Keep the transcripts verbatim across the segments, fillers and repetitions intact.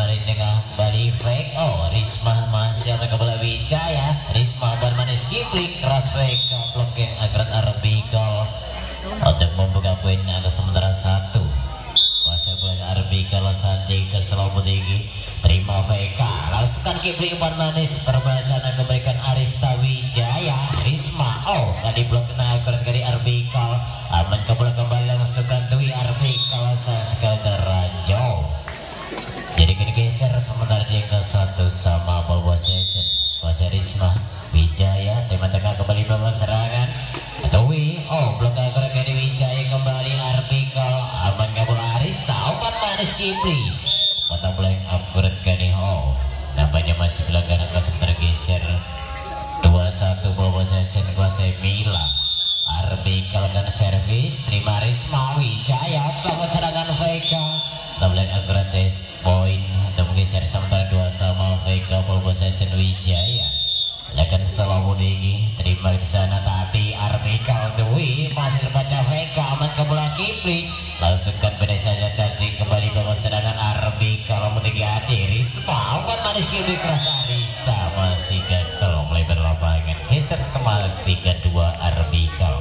kembali dengan kembali fake. Oh, Risma masih akan kembali Wijaya. Risma bermanis Kipli cross fake blocking agrat Arbikal untuk membuka poin ada sementara satu. Kuasa bola Arbikal Sandi ke Selamu tinggi terima V K langsungkan Kipli umpan manis perbacaan kebaikan Arista Wijaya. Risma oh tadi blok kena agrat dari Arbikal aman kembali kembali langsungkan Dwi Arbikal sekali teranjau. Jadi kini geser sementara dia ke satu sama ball possession. Kuasa Risma Wijaya tema tengah kembali bangun serangan Dwi oh blok agak dari Wijaya kembali Arbikal aman kabul Arista umpan manis Kipli mata blank akurat kali oh nampaknya masih pelanggaran kelas tergeser dua satu ball possession kuasa Mila Arbikal kan servis terima Risma Wijaya bangun serangan V K blank akurat poin untuk menggeser sementara dua sama V K ball possession Wijaya akan selalu tinggi terima di sana tapi Arbikal Dwi masih terbaca V K aman ke bola Kipli langsungkan pada saja tadi kembali bangun serangan Arbikal tinggi hati Risma umpan manis Kipli keras Arista masih gagal melebar lapangan geser kembali tiga dua Arbikal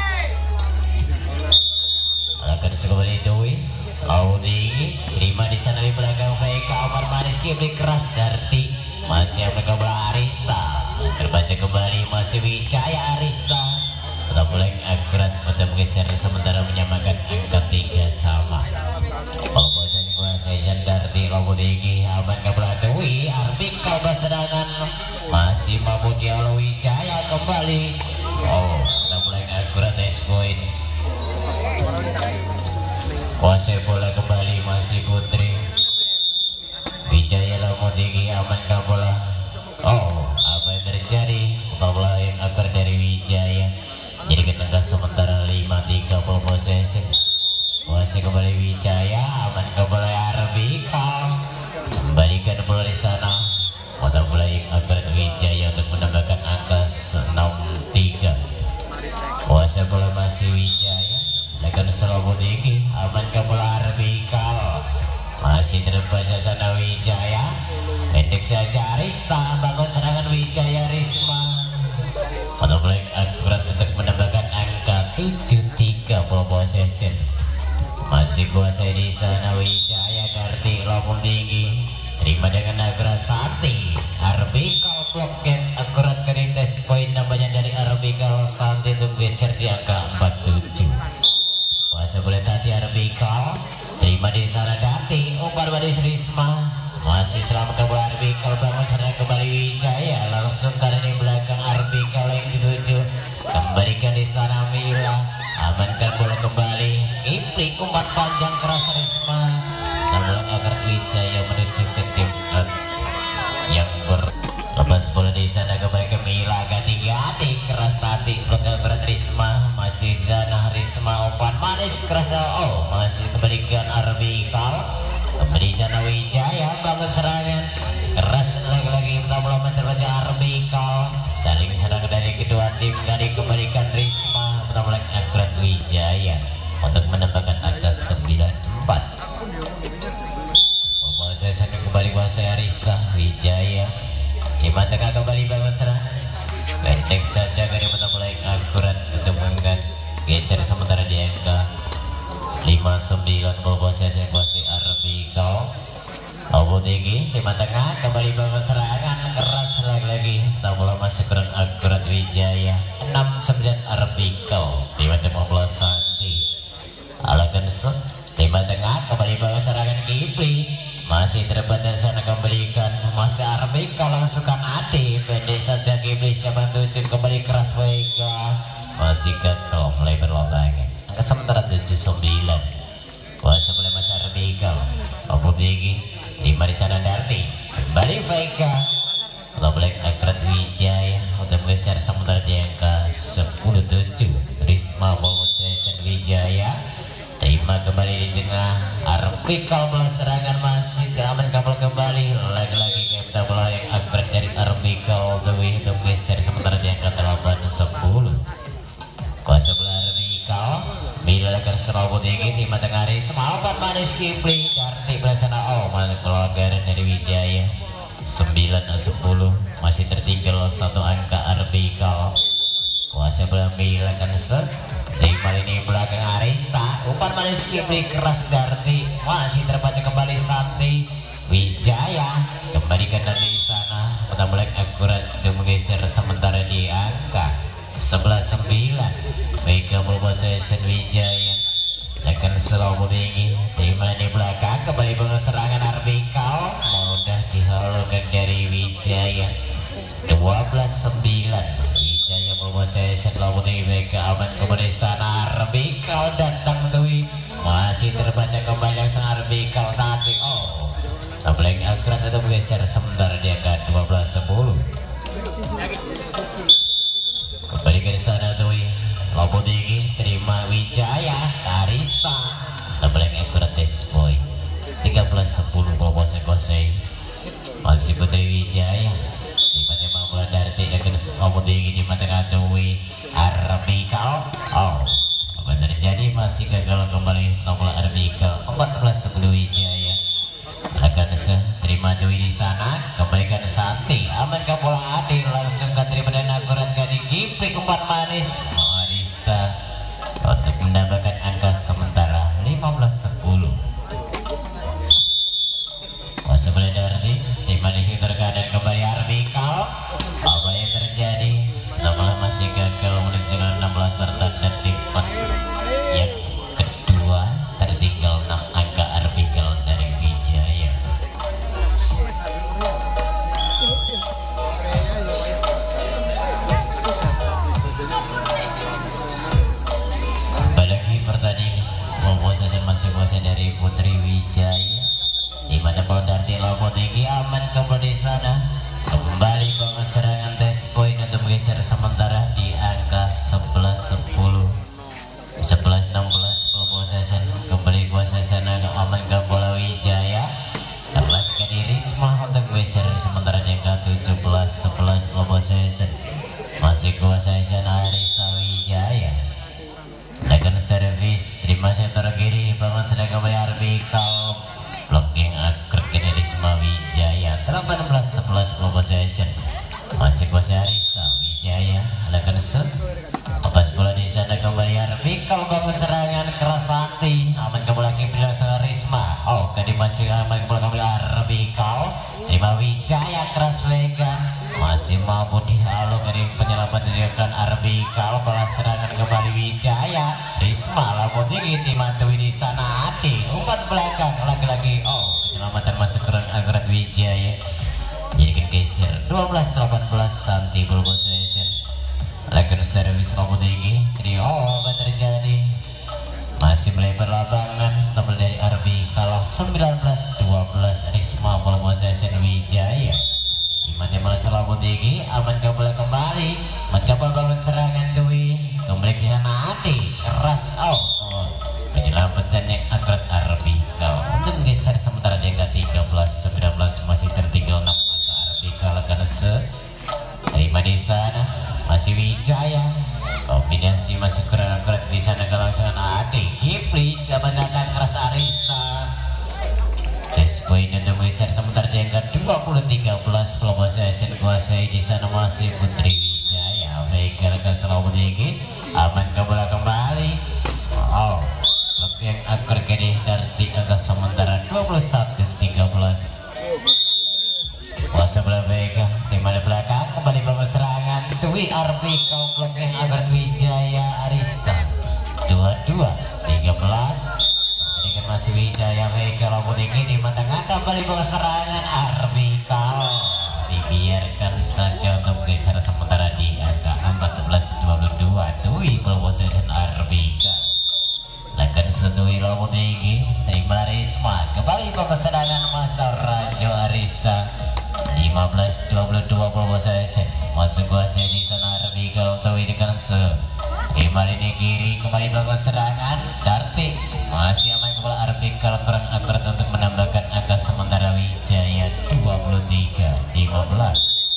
akan kembali Dwi lalu tinggi terima di sana di belakang V K umpan manis Kipli keras Darti masih akan ke bola Arista terbaca kembali masih Wijaya Arista tetap mulai akurat untuk menggeser sementara menyamakan angka tiga sama pembosan kuasa Darti lalu tinggi aman ke bola Dwi Arbikal berserangan masih mampu dialog Wijaya kembali oh tetap mulai akurat S-point kuasa bola kembali masih Putri Wijaya lalu tinggi aman ke bola oh apa yang terjadi bola yang akar dari Wijaya jadi ketengah sementara lima tiga ball possession masih kembali Wijaya aman ke bola Arbikal kembalikan bola di sana mata bola yang akar Wijaya untuk menambahkan angka enam tiga kuasa bola masih Wijaya akan selalu tinggi aman ke bola Arbikal masih terbaca sana Wijaya pendek saja Arista bangun serangan Wijaya Risma atau blank akurat untuk menambahkan angka tujuh tiga ball possession masih kuasai di sana Wijaya Darti lopung tinggi terima dengan Agra Santi Arbikal bloknya akurat ke tes poin namanya dari Arbikal Santi untuk geser di angka empat tujuh kuasa boleh tadi Arbikal terima di sana Darti umpan baris Risma masih selama ke bola Arbikal bangun serang kembali Wijaya langsung karena di belakang Arbikal yang dituju kembalikan di sana Mila amankan bola kembali Kipli umpan panjang keras Risma lalu agar Wijaya menuju ke tim yang berlepas bola di sana kembali ke Mila ganti-ganti keras tadi belakang berat Risma masih di sana Risma umpan manis keras oh masih kembalikan Arbikal kembali sana Wijaya bangun serangan keras lagi-lagi belum terbaca Arbikal saling serang dari kedua tim dari kembalikan Risma belum akurat Wijaya untuk menambahkan angka sembilan empat saya kembali kuasa Arista Wijaya Cima tengah kembali bangun serangan pendek saja dari mulai akurat untuk mengangkat geser sementara di angka lima sembilan ball possession kuasa Arbikal Abu tinggi timah tengah kembali bangun serangan keras lagi-lagi tak bola masuk kurang akurat Wijaya enam sembilan Arbikal tiba-tiba bola Santi alakan set timah tengah kembali bangun serangan Kipli masih terbaca sana kembalikan masih Arbikal langsungkan Adi pendek saja Kipli siapa tujuh kembali keras Vega masih gagal mulai berlombangan angka sementara tujuh sembilan kuasa boleh masih Arbikal Abu tinggi lima di sana Darti kembali Vega kalau boleh akurat Wijaya untuk menggeser sementara di angka sepuluh tujuh Risma bawa possession Wijaya terima kembali di tengah Arbikal bola serangan masih aman kabel kembali lagi-lagi kita bola yang akurat dari Arbikal Dewi untuk menggeser sementara di angka delapan sepuluh kuasa bola Arbikal bila akan selalu tinggi di mata ngaris semua manis Kipli Darti belasana oh mana pelanggaran dari sembilan sepuluh masih tertinggal satu angka Arbikal. Kuasa belambil akan set dari ini belakang Arista umpan manis Kipli keras Darti masih terbaca kembali Santi Wijaya kembalikan dari sana putar balik akurat untuk menggeser sementara di angka sebelas sembilan Mega Possession Wijaya akan selalu tinggi di mana di belakang kembali bangun serangan Arbikal mudah dihalokan dari Wijaya dua belas sembilan Wijaya Possession lalu tinggi Mega aman kembali sana Arbikal datang Dewi masih terbaca kembali yang sang Arbikal tapi oh tabling akurat itu bergeser sementara di angka dua belas sepuluh kembali ke sana Dewi Lobo tinggi terima Wijaya Arista tabling akurat test point tiga belas sepuluh kalau kose-kose masih Putri Wijaya tiba-tiba mulai dari tidak Lobo tinggi di mata Dewi Arbikal oh apa terjadi masih gagal kembali nomor Arbikal empat belas sepuluh Wijaya akan terima Dewi di sana kembalikan Santi aman ke bola adil langsung ke terima dan akurat ke di Kipli umpan manis Arista untuk mendapatkan angka sementara lima belas sepuluh kuasa Darti terima di situ terkadang kembali Arbikal apa yang terjadi nomor masih gagal menunjukkan enam belas bertanda tipat yang kedua tertinggal enam angka Arbikal dari Wijaya. Bagi pertandingan Possession masih kuasa dari Putri Wijaya di mana Darti Lobo tinggi aman kembali di sana kembali bangun serangan test point untuk menggeser sementara di angka sebelas sepuluh sebelas enam belas Possession kembali kuasa sana aman ke bola Wijaya lepaskan di Risma untuk menggeser sementara di angka tujuh belas sebelas Possession masih kuasa sana Arista Wijaya dengan servis terima center kiri bangun sedang kembali Arbikal blocking akrab kini Risma Wijaya delapan belas sebelas Possession masih kuasa Arista Wijaya akan set lepas bola di sana kembali Arbikal bangun serangan keras Santi aman ke bola Kipli Risma oh kali masih aman ke bola kembali Arbikal terima Wijaya keras Vega masih mampu dihalau dari penyelamat dirikan Arbikal balas serangan kembali Wijaya Risma lalu tinggi dimantui di sana Adi umpan belakang lagi-lagi oh penyelamatan masuk keren akurat Wijaya jadikan geser dua belas delapan belas Santi Possession lakukan servis lalu tinggi jadi oh apa terjadi masih melebar lapangan nomor dari Arbikal sembilan belas dua belas Risma Possession Wijaya dimana malah selalu tinggi aman kembali kembali mencoba bangun serangan Dewi kembali ke sana Adi keras oh, oh. Penyelamatan yang akurat Arbikal untuk menggeser sementara di angka tiga belas sembilan belas masih tertinggal enam angka Arbikal akan se terima di sana masih Wijaya kombinasi masih kurang akurat di sana kelangsungan Adi Kipli siapa datang keras Arista test point untuk menggeser sementara di angka dua puluh tiga belas Possession kuasai di sana masih Putri Wijaya Vega akan selalu tinggi aman ke bola kembali oh lebih yang akurat kini dari angka sementara dua puluh satu tiga belas kuasa bola Vega di mana belakang kembali bangun serangan Dewi Arbikal blok yang akurat Wijaya Arista dua dua tiga belas dengan masih Wijaya Vega lalu tinggi di mata kembali bangun serangan Arbikal dibiarkan saja untuk geser sementara di angka empat belas dua puluh dua Dewi Possession Arbikal akan sedui lalu tinggi terima Risma kembali bangun serangan Master Rajo Arista lima belas dua puluh dua Possession masuk kuasai di sana Arbikal Dewi dengan se kembali di kiri kembali bangun serangan Darti masih aman kepala Arbikal kurang akurat untuk menambahkan angka sementara Wijaya dua puluh tiga lima belas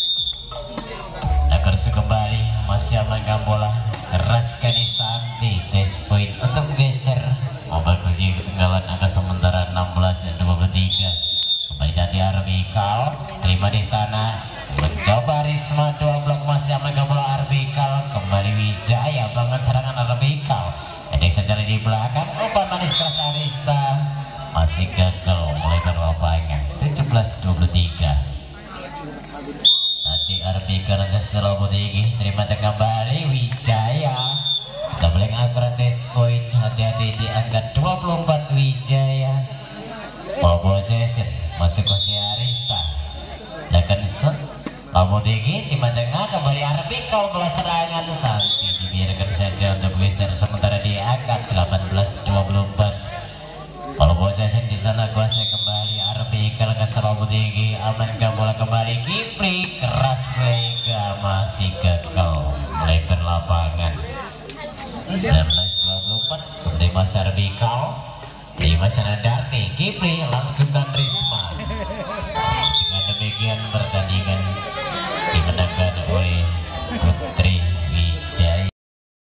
akan sekembali masih aman bola keras kali Santi test point untuk geser mobil kunci ketinggalan angka sementara enam belas dan dua puluh tiga kembali Darti hati-hati Arbikal terima di sana mencoba Risma dua blok masih aman ke bola Arbikal kembali Wijaya banget serangan Arbikal jadi saja di belakang umpan manis keras Arista masih gagal mulai berlapangan tujuh belas dua puluh tiga. Nanti Arbikal ke Selobo tinggi terima kembali Wijaya kita boleh akurat test point hati-hati diangkat dua puluh empat Wijaya ball possession masuk ke si Arista dan Lobo tinggi di tengah kembali Arbikal bola serangan Santi dibiarkan saja untuk geser sementara diangkat delapan belas dua puluh empat ball possession di sana kuasai kembali Arbikal ke Lobo tinggi amankan bola kembali Kipri keras Vega masih gagal melebar lapangan sembilan belas dua puluh empat dari Mas Arbikal di Masana Darti Kipri langsungkan Risma dengan demikian pertandingan